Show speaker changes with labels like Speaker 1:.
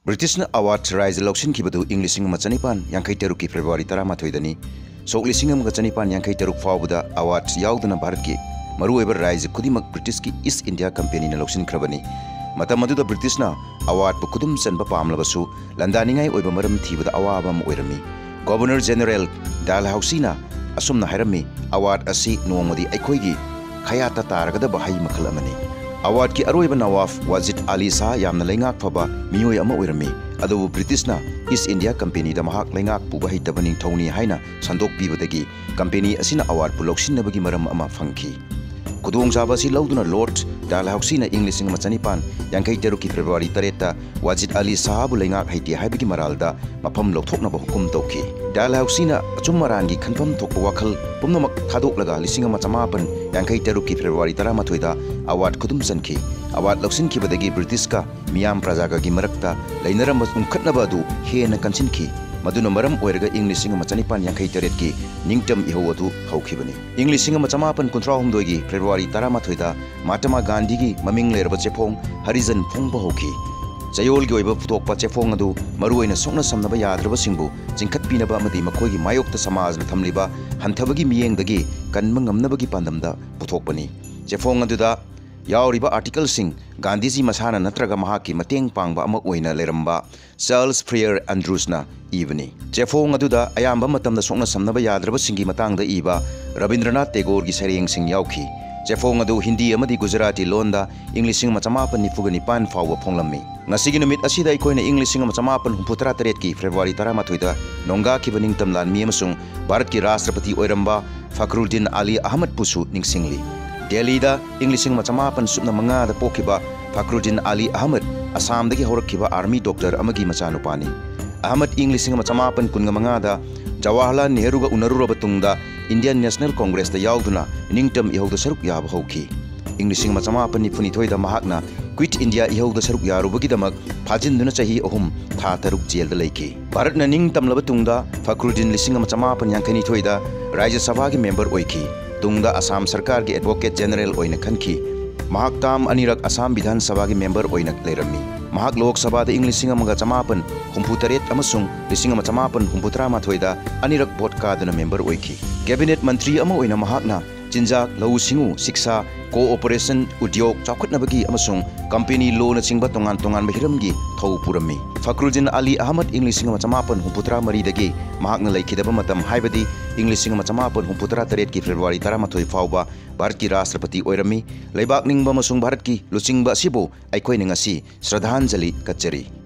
Speaker 1: ब्रिटिशना award rise लौसिनखिबदु इंग 1953 की February 13 सोक 1953 फाउबदा अवार्ड याउदना भारत की मरुओइबा राइज खुदिमक ब्रिटिश की ईस्ट इंडिया कंपनी ने लौसिनख्रबनी मतम अदुदा ब्रिटिशना अवार्ड खुदुम चनबा पामलबसु लंदानिंगाई ओइबा मरम थीबदा अवाबा अमा ओइरमी गवर्नर जनरल डालहाउसीना असुमना हायरमी अवार्ड असी नोंगमदी अखोइगी खयाता तारगदबा हाई मखल अमनी अवार्ड की अरोइबा नवाब वाजिद अली शाह यामना लेंगाक फबा मियोय अमा ओइरमी अदुबु ब्रिटिशना ईस्ट इंडिया कंपनी दा महाक लेंगाक पुबा हितबा निंगथौनी हाइना संदोक पीबदगी कंपनी असिना अवार्ड पु लौसिनबगी मरम अमा फंखी खुदोंगजाबा असि लौदुना लॉर्ड डालहाउसीना इंग 1953 की फेब्रुआरी 3 वाजिद अली शाहबु लेंगाक हाइते हाइबगी मरालदा मफम लौथोकनबा हुकुम तौखी डालहाउसीना अचुम मरानगी खनफम थोकबा वाखल पुमनमक थादोकलगा 1953 की फेब्रुआरी 13 दा अवार्ड खुदुम चनखी अवार्ड लौसिनखिबदगी ब्रिटिश का मियाम प्रजागा की मरक्ता लैनरम उनखटनबा अदु हेना कंसिनखी मदुना मरम ओइरगा इंग 1953 की निंगटम इहो अदु हौखिबनी इंग 1953 की फेब्रुआरी 13 दा महात्मा गांधी की ममिंग लेरबा चेफोंग हरिजन फोंगबा हौखि चयोल की ओइबा फुतोकपा चेफोंग अदु मरुओइना सोकना समनबा याद्रबा सिंगबु चिंखटपिनबा अमदि मखोइगी मायोक्ता समाजना थमलिबा हंथबगी मियेंगदगी कनबा ngamnabagi पांदमदा पुथोकपनी चेफोंग अदुदा यावरिबा आर्टिकल सिंग गांधीजी मसाना नत्रगा महाकी मतेंग पांगबा अमा ओइना लेरंबा चार्ल्स फ्रियर एंड्रूसना इबनी चेफोंग अदुदा अयाम्बा मतमदा सोकना समनबा याद्रबा सिंगी मतांगदा इबा रविंद्रनाथ टैगोर की सरेंग सिंग यावखी चेफोंग अदु हिंदी अमदी गुजराती लोनदा इंग 1954 फाउबा फोंगलम्मी ngasi numit asida ikoina इंग 1963 की फेब्रुआरी 13 दा नोंगाखिबा निंगतम लानमी अमसुंग भारत की राष्ट्रपति ओइरंबा फखरुद्दीन अली अहमद पुसु निंगसिंगली दिल्ली दा इंग 1975 दा पोखिबा फखरुद्दीन अली अहमद असम दगी होरखिबा आर्मी डॉक्टर अमगी मचानुपानी अहमद इंग 1975 दा जवाहरलाल नेहरू गा उनरुरबा तुंगदा इंडियन नेशनल कांग्रेस दा यावदुना निंगटम इहौदा सरुक याब हौखि इंग 1994 दा महाकना क्विट इंडिया इहौदा सरुक यारुबगिदमक फाजिनदुना चाही अहुम था तरुक जेल दा लेखि भारतना निंगतमलबा तुंगदा फखरुद्दीन 1952 दा राज्य सभा की मेंबर ओइखि तुंगदा असम सरकार के एडवोकेट जनरल ओइना खनखि महाक ताम अनिरक असम विधान सभा की मेंबर ओइना लेरमी महाक लोक सभा दा इंग 1953 अमसुंग 1953 दा अनिरक भोट कादना मेंबर ओइखि कैबिनेट मंत्री अमा ओइना महाकना चिंजाक लौ सिंगु शिक्षा कोऑपरेशन उद्योग चौखटनबगी अमसुंग कंपनी लोन चिंबा तोंगान तोंगान बहिरमगी थौ पुरमी फखरुद्दीन अली अहमद इंग 1953 दगी महाकना लेखिदबा मतम हाइबदी इंग 1953 की फेब्रुआरी 13 फाउबा भारत की राष्ट्रपति ओइरमी लेबाक निंगबा अमसुंग भारत की लुचिंगबा असिबो अखोइना ngasi श्रद्धांजलि कचरी।